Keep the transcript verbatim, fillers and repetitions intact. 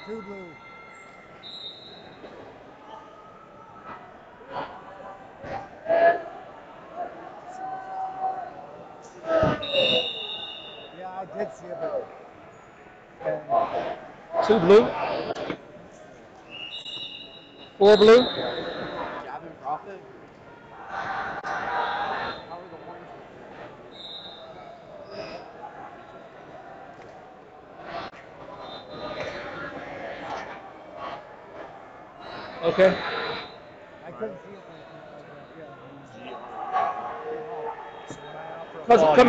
Two blue. Yeah, I did see it, but okay. Two blue. Four blue. Javin Profit? How are the horns looking? Okay. I couldn't see it, but uh, yeah. G R E. So when I offer a Come, ball, come